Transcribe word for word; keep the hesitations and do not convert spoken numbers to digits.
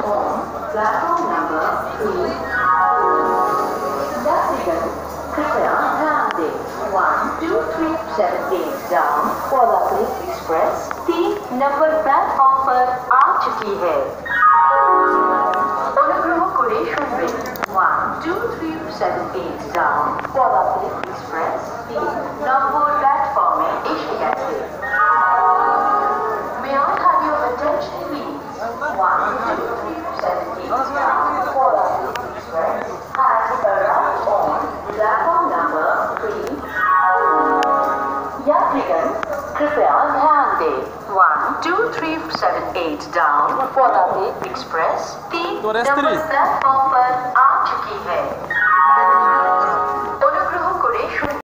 on platform number three. यात्रीगण कृपया ध्यान दें one two three seven eight down Padatik Express तीन नंबर प्लेटफॉर्म पर आ चुकी है। অনুগ্রহ করে শুনবেন one two three seven eight down Padatik Express तीन নম্বর প্ল্যাটফর্মে এসে গেছে। May I have your attention please? one two three seven eight down Padatik Express has arrived on platform number three. यात्रीगण कृपया ध्यान दें one two three seven eight down Padatik Express तीन number platform पर आ चुकी है।